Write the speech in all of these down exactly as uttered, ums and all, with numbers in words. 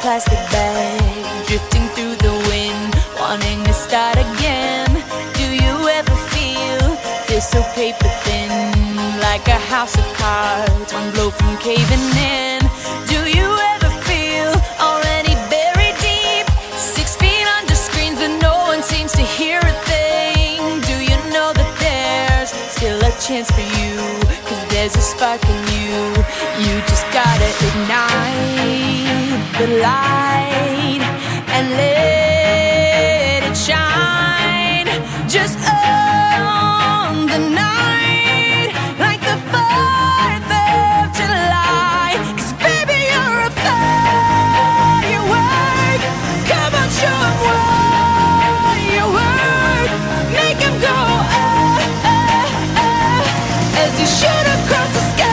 plastic bag, drifting through the wind, wanting to start again. Do you ever feel, feel so paper thin, like a house of cards, one blow from caving in? Do you ever feel already buried deep, six feet under screens but no one seems to hear a thing? Do you know that there's still a chance for you, cause there's a spark in you? You just gotta ignite the light and let it shine. Just own the night like the fourth of July. Cause baby, you're a firework. Come on, show 'em what you work. Make 'em go ah, ah, ah, as you shoot across the sky.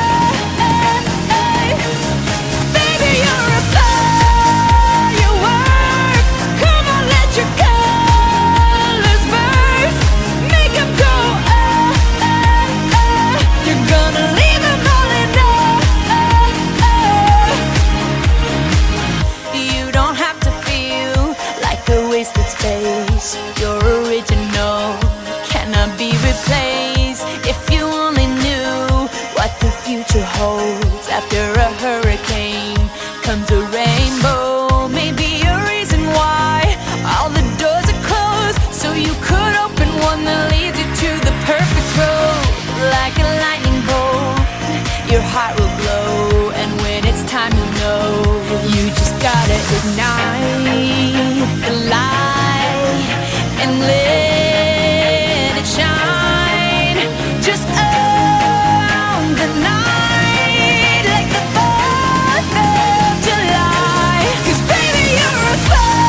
Wasted space, you're original, cannot be replaced. If you only knew what the future holds. After a hurricane comes a rainbow. Maybe a reason why all the doors are closed, so you could open one that leads you to the perfect road. Like a lightning bolt, your heart will glow, and when it's time you know, you just gotta ignite the light and let it shine. Just own the night like the fourth of July. Cause baby, you're a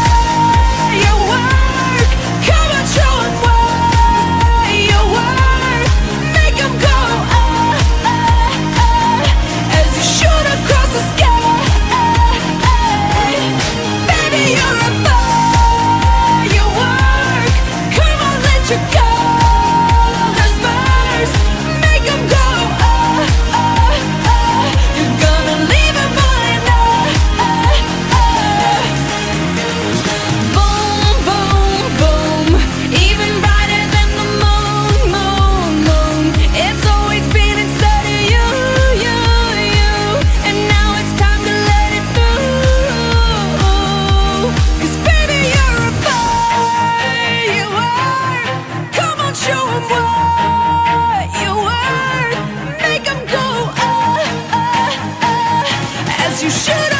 firework. Come on, show 'em what you work. Make 'em go ah, ah, ah, as you shoot across the sky. Baby, you're a you should